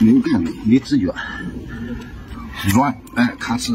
敏感的，离子软，软，哎，卡齿。